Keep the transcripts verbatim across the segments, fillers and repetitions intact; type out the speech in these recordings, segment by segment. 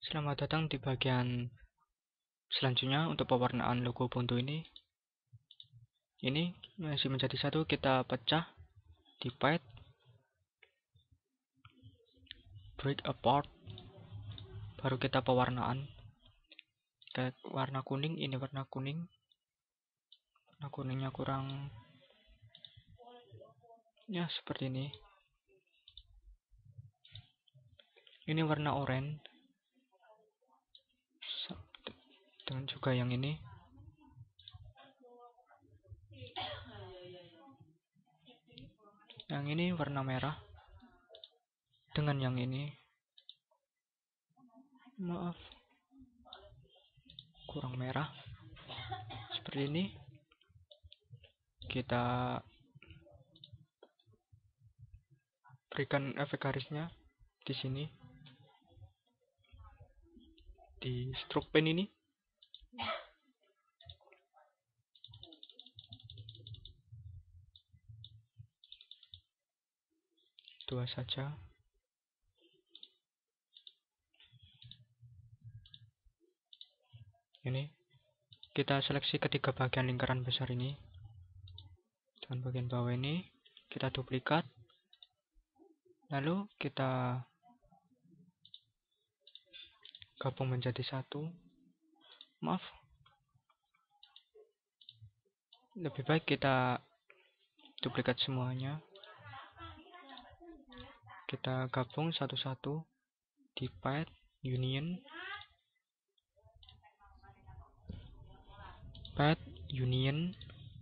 Selamat datang di bagian selanjutnya untuk pewarnaan logo Ubuntu ini. Ini masih menjadi satu, kita pecah di pad, break apart, baru kita pewarnaan. Kita warna kuning, ini warna kuning. Warna kuningnya kurang, ya seperti ini. Ini warna oranye. Dengan juga yang ini. Yang ini warna merah. Dengan yang ini. Maaf. Kurang merah. Seperti ini. Kita berikan efek garisnya di sini. Di stroke pen ini. Dua saja. Ini kita seleksi ketiga bagian lingkaran besar ini. Dan bagian bawah ini kita duplikat. Lalu kita gabung menjadi satu. Maaf. Lebih baik kita duplikat semuanya. Kita gabung satu-satu di pad union. Pad union.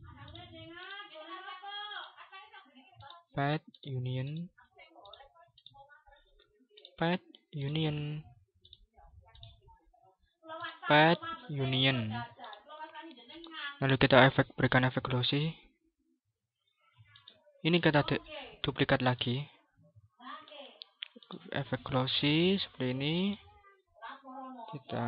Pad union. Pad union. Pad union. Lalu kita efek berikan efek glossy. Ini kita duplikat lagi. Efek glossy seperti ini. Kita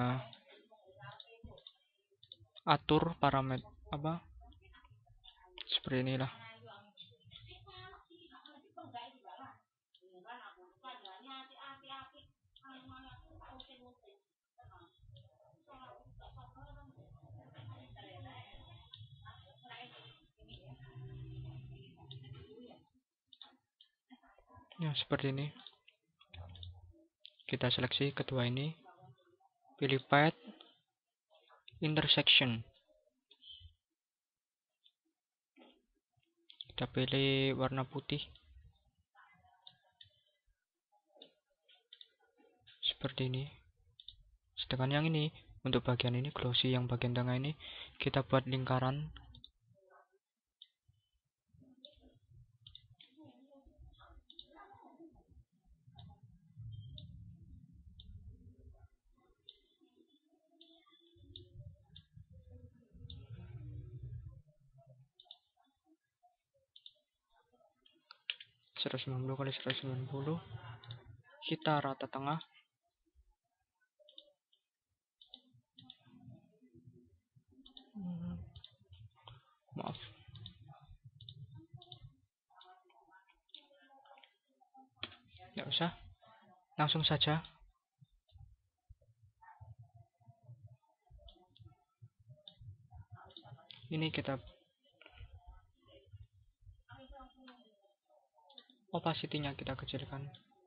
atur parameter apa? Seperti inilah. Ya, seperti ini. Kita seleksi kedua ini. Pilih pad intersection. Kita pilih warna putih. Seperti ini. Sedangkan yang ini, untuk bagian ini glossy, yang bagian tengah ini kita buat lingkaran. seratus sembilan puluh kali seratus sembilan puluh. Kita rata tengah. Hmm. Maaf. Tidak usah. Langsung saja. Ini kita opacity-nya kita kecilkan.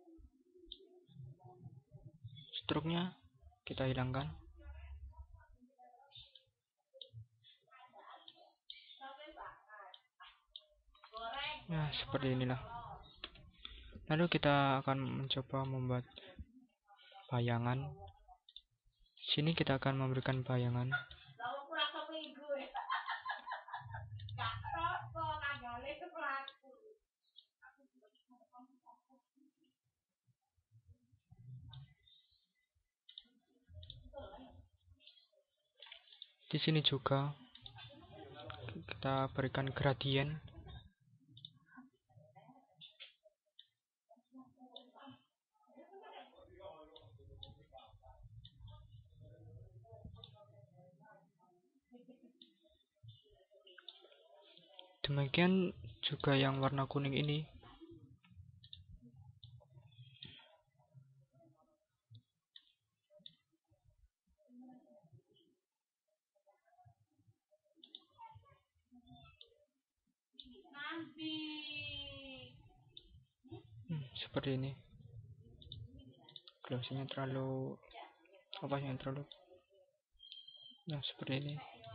Stroke-nya kita hilangkan. Nah, seperti inilah. Lalu kita akan mencoba membuat bayangan. Sini kita akan memberikan bayangan. Di sini juga kita berikan gradien. Demikian juga yang warna kuning ini. hmm, seperti ini. Closingnya terlalu apa yang terlalu nah seperti ini.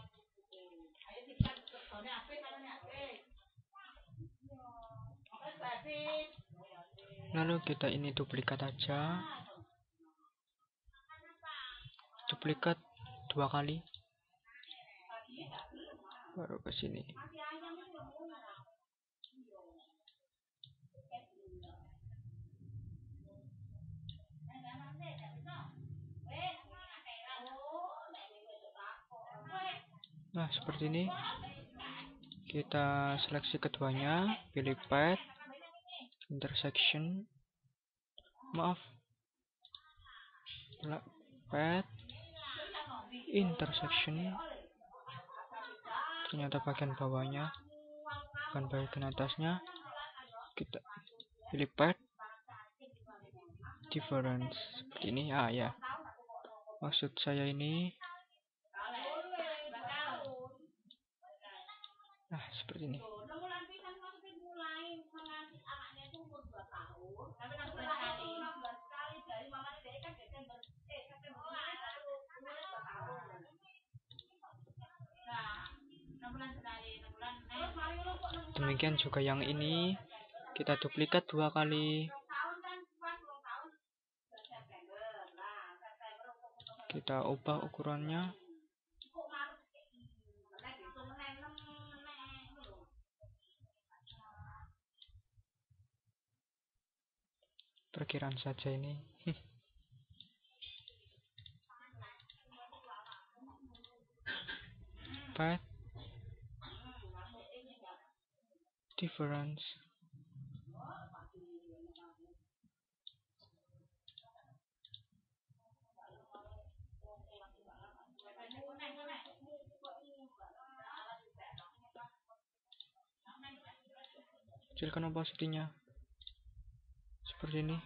Lalu kita ini duplikat aja, duplikat dua kali, baru ke sini. Nah seperti ini. Kita seleksi keduanya, pilih path, intersection, maaf, path, intersection. Ternyata bagian bawahnya, bukan bagian atasnya. Kita pilih path, difference. Seperti ini, ah ya. Maksud saya ini, nah seperti ini. Demikian juga yang ini, kita duplikat dua kali. Kita ubah ukurannya. Perkiraan saja ini. Path, difference. Kecilkan opacity-nya. Seperti ini.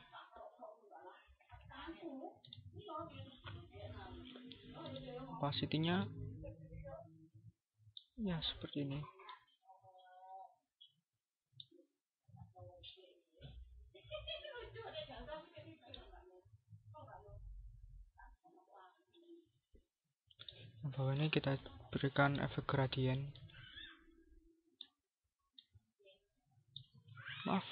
Opacity-nya ya seperti ini. Bawah ini kita berikan efek gradien. Maaf.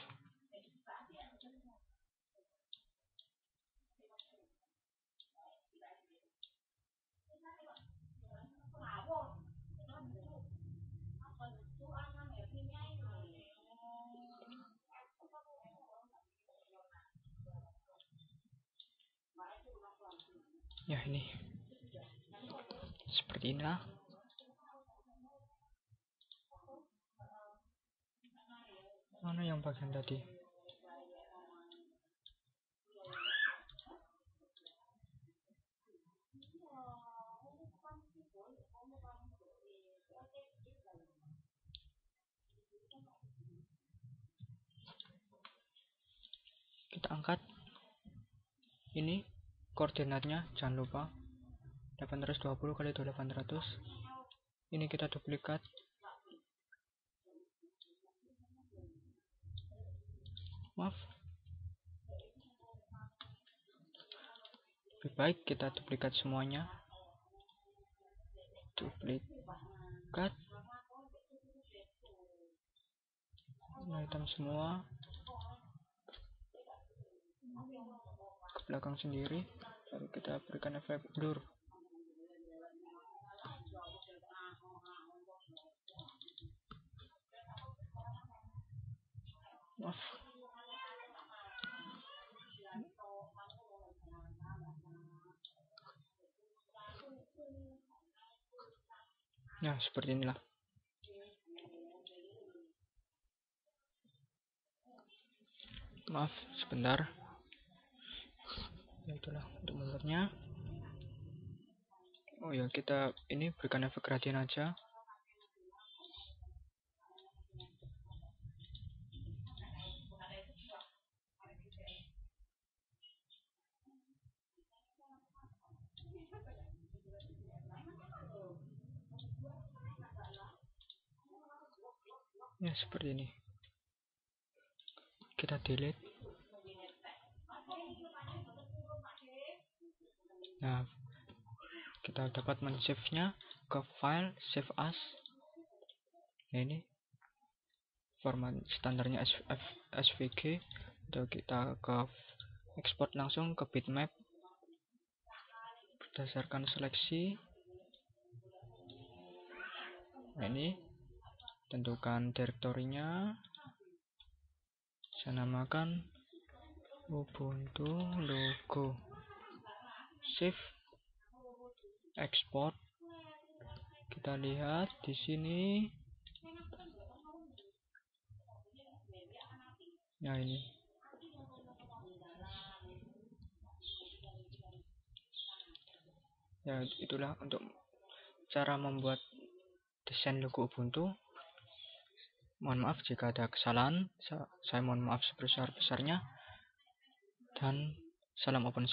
Ya ini. Seperti inilah. Mana yang bagian tadi? Kita angkat. Ini koordinatnya, jangan lupa. delapan ratus dua puluh kali delapan ratus. Ini kita duplikat. Maaf. Lebih baik kita duplikat semuanya. Duplikat. Nah, hitam semua. Ke belakang sendiri. Lalu kita berikan efek blur. Maaf. Nah, seperti inilah. Maaf, sebentar. Ya itulah untuk membuatnya. Oh ya, kita ini berikan efek gradien aja. Ya, seperti ini. Kita delete. Nah, kita dapat men-save-nya ke file save as. Nah, ini format standarnya S V G. Atau kita ke export langsung ke bitmap berdasarkan seleksi. Nah, ini tentukan direktorinya. Saya namakan Ubuntu logo. Save, export. Kita lihat di sini. Nah, ini. Ya, itulah untuk cara membuat desain logo Ubuntu. Mohon maaf jika ada kesalahan. Saya mohon maaf sebesar-besarnya. Dan salam open source.